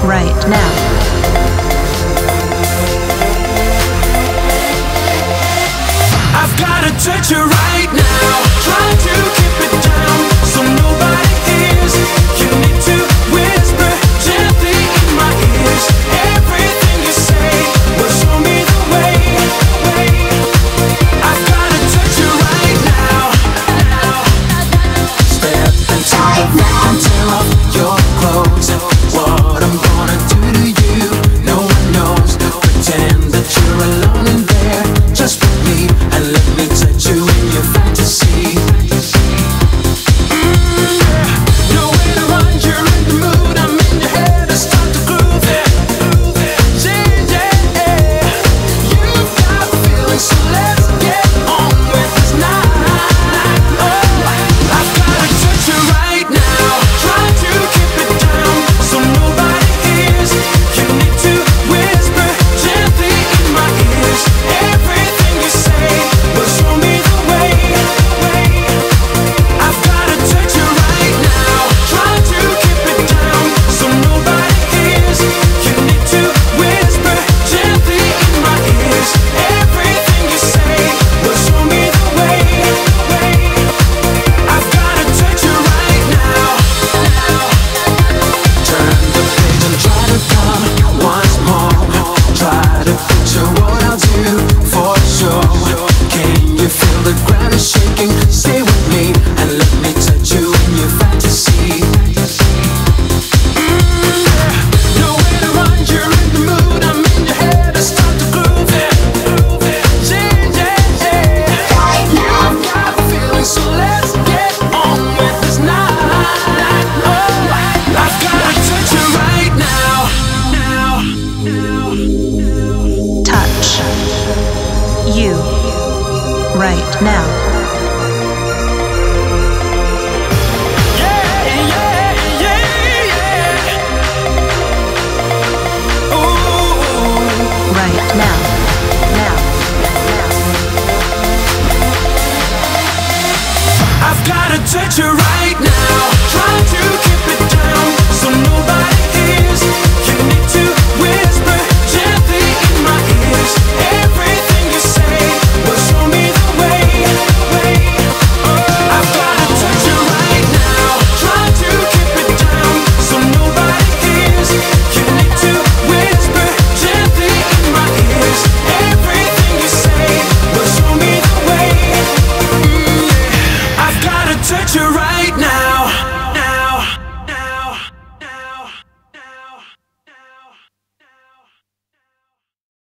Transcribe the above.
right now. I've gotta touch you right now. Try to keep it down so nobody hears. You need to whisper gently in my ears. Everything you say will show me the way. I've gotta touch you right now. Step into the room till